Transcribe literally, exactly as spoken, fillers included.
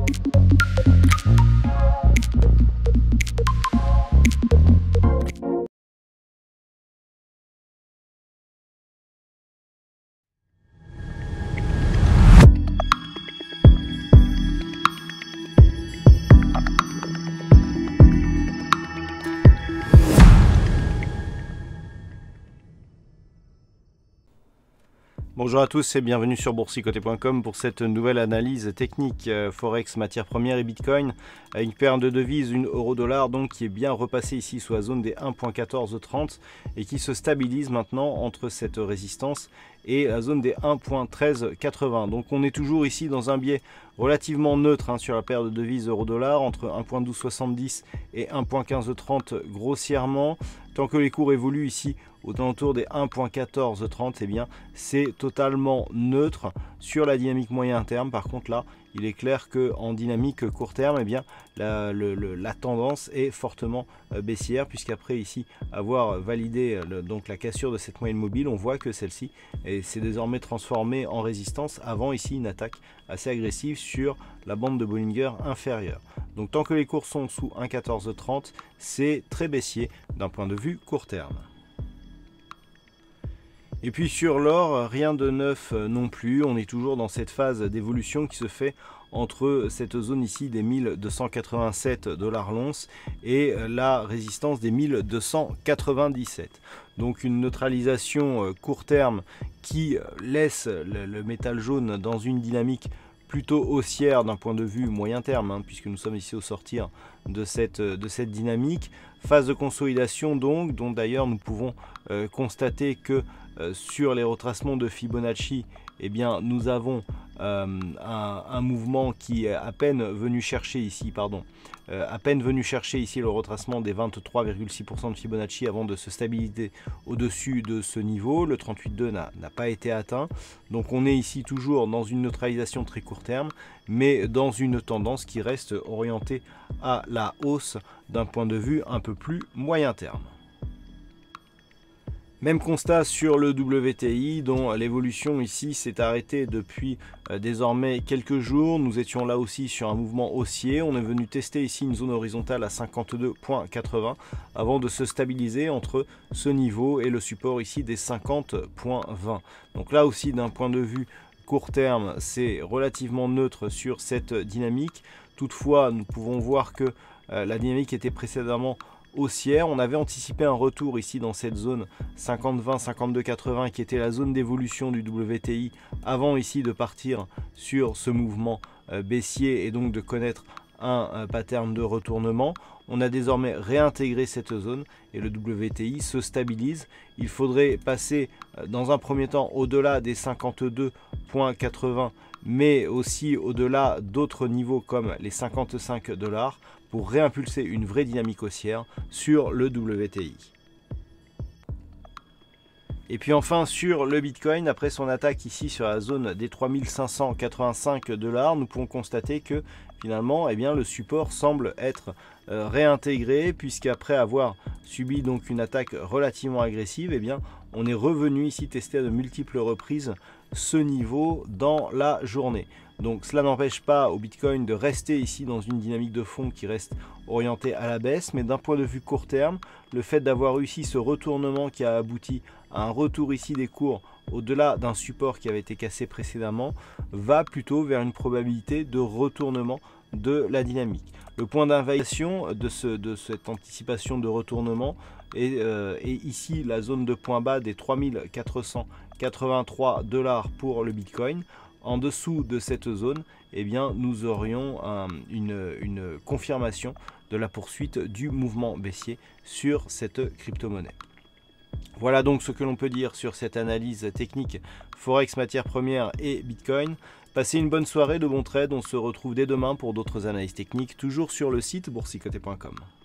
Bonjour à tous et bienvenue sur boursicoté point com pour cette nouvelle analyse technique euh, Forex, matières premières et Bitcoin. Une paire de devises, une euro-dollar, donc qui est bien repassée ici sous la zone des un virgule quatorze trente et qui se stabilise maintenant entre cette résistance et la zone des un virgule treize quatre-vingts. Donc on est toujours ici dans un biais relativement neutre hein, sur la paire de devises euro-dollar entre un virgule douze soixante-dix et un virgule quinze trente grossièrement. Tant que les cours évoluent ici aux alentours des un virgule quatorze trente, eh bien c'est totalement neutre sur la dynamique moyen terme. Par contre là, il est clair qu'en dynamique court terme, eh bien la, le, le, la tendance est fortement baissière, puisqu'après ici avoir validé le, donc la cassure de cette moyenne mobile, on voit que celle-ci s'est désormais transformée en résistance avant ici une attaque assez agressive sur la bande de Bollinger inférieure. Donc tant que les cours sont sous un virgule quatorze trente, c'est très baissier d'un point de vue court terme. Et puis sur l'or, rien de neuf non plus, on est toujours dans cette phase d'évolution qui se fait entre cette zone ici des mille deux cent quatre-vingt-sept dollars l'once et la résistance des mille deux cent quatre-vingt-dix-sept. Donc une neutralisation court terme qui laisse le, le métal jaune dans une dynamique plutôt haussière d'un point de vue moyen terme, hein, puisque nous sommes ici au sortir de cette, de cette dynamique. Phase de consolidation donc, dont d'ailleurs nous pouvons euh, constater que euh, sur les retracements de Fibonacci, eh bien, nous avons euh, un, un mouvement qui est à peine venu chercher ici, pardon, euh, à peine venu chercher ici le retracement des vingt-trois virgule six pour cent de Fibonacci avant de se stabiliser au-dessus de ce niveau. Le trente-huit virgule deux n'a pas été atteint. Donc on est ici toujours dans une neutralisation très court terme, mais dans une tendance qui reste orientée à la hausse d'un point de vue un peu plus moyen terme. Même constat sur le W T I, dont l'évolution ici s'est arrêtée depuis euh, désormais quelques jours. Nous étions là aussi sur un mouvement haussier. On est venu tester ici une zone horizontale à cinquante-deux virgule quatre-vingts avant de se stabiliser entre ce niveau et le support ici des cinquante virgule vingt. Donc là aussi, d'un point de vue court terme, c'est relativement neutre sur cette dynamique. Toutefois, nous pouvons voir que euh, la dynamique était précédemment haussière. On avait anticipé un retour ici dans cette zone cinquante vingt, cinquante-deux quatre-vingts qui était la zone d'évolution du W T I avant ici de partir sur ce mouvement euh, baissier et donc de connaître un, un pattern de retournement. On a désormais réintégré cette zone et le W T I se stabilise. Il faudrait passer euh, dans un premier temps au-delà des cinquante-deux virgule quatre-vingts, mais aussi au-delà d'autres niveaux comme les cinquante-cinq dollars pour réimpulser une vraie dynamique haussière sur le W T I. Et puis enfin sur le Bitcoin, après son attaque ici sur la zone des trois mille cinq cent quatre-vingt-cinq dollars, nous pouvons constater que finalement eh bien, le support semble être euh, réintégré, puisqu'après avoir subi donc une attaque relativement agressive, eh bien, on est revenu ici tester à de multiples reprises ce niveau dans la journée. Donc cela n'empêche pas au Bitcoin de rester ici dans une dynamique de fond qui reste orientée à la baisse, mais d'un point de vue court terme, le fait d'avoir réussi ce retournement qui a abouti à un retour ici des cours au-delà d'un support qui avait été cassé précédemment, va plutôt vers une probabilité de retournement de la dynamique. Le point d'invalidation de, ce, de cette anticipation de retournement est, euh, est ici la zone de point bas des trois mille quatre cent quatre-vingt-trois dollars pour le Bitcoin. En dessous de cette zone, eh bien, nous aurions un, une, une confirmation de la poursuite du mouvement baissier sur cette crypto-monnaie. Voilà donc ce que l'on peut dire sur cette analyse technique Forex, matières premières et Bitcoin. Passez une bonne soirée, de bons trades. On se retrouve dès demain pour d'autres analyses techniques, toujours sur le site boursicoté point com.